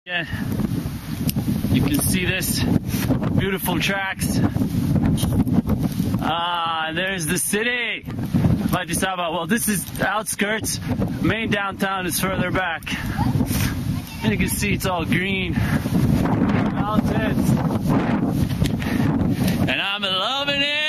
Yeah, you can see this beautiful tracks. There's the city of Addis Ababa. Well, this is the outskirts. Main downtown is further back. And you can see it's all green. Mountains. And I'm loving it.